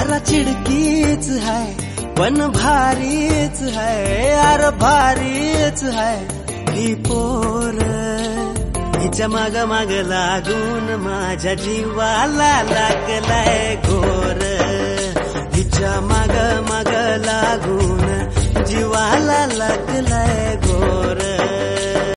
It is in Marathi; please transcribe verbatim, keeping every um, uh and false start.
जरा चिडकीच है पण भारीच है, यार भारीच है ही पोर. हिच्या माग माग लागून माझ्या जीवाला लागलाय घोर. हिच्या माग माग लागून जीवाला लागलाय घोर.